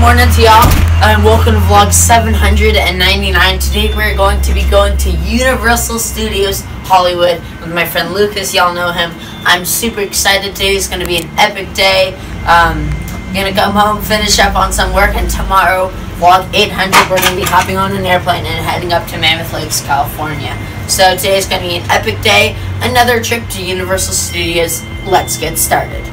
morning to y'all, and welcome to vlog 799. Today we're going to be going to Universal Studios Hollywood with my friend Lucas. Y'all know him. I'm super excited. Today is going to be an epic day. Gonna come home, finish up on some work, and tomorrow, vlog 800, we're gonna be hopping on an airplane and heading up to Mammoth Lakes, California. So today is gonna be an epic day. Another trip to Universal Studios. Let's get started.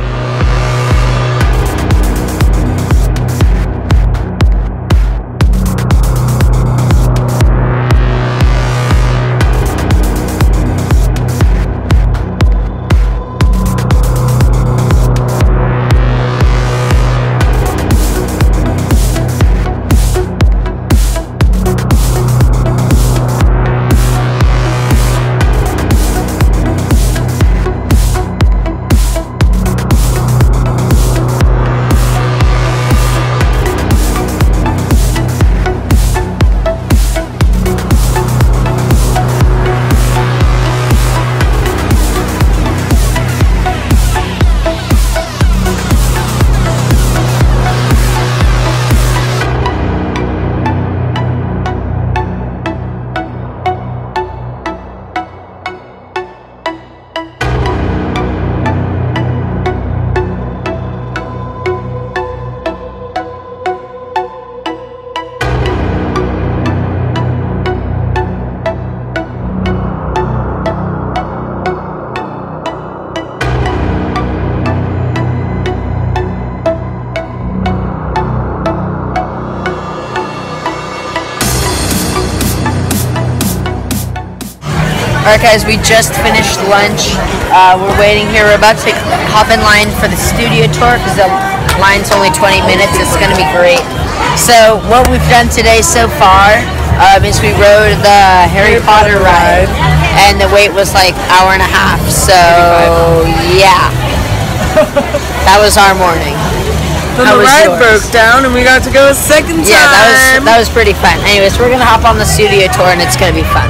Alright guys, we just finished lunch. We're waiting here. We're about to hop in line for the studio tour because the line's only 20 minutes. It's going to be great. So what we've done today so far is we rode the Harry Potter ride, and the wait was like an hour and a half. So yeah, that was our morning. Then the ride broke down and we got to go a second time. Yeah, that was pretty fun. Anyways, we're going to hop on the studio tour and it's going to be fun.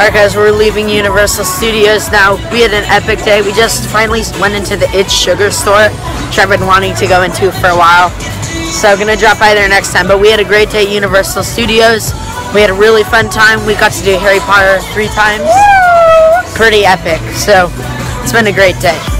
Alright guys, we're leaving Universal Studios now. We had an epic day. We just finally went into the It's Sugar store, which I've been wanting to go into for a while. So gonna drop by there next time. But we had a great day at Universal Studios. We had a really fun time. We got to do Harry Potter 3 times. Pretty epic. So it's been a great day.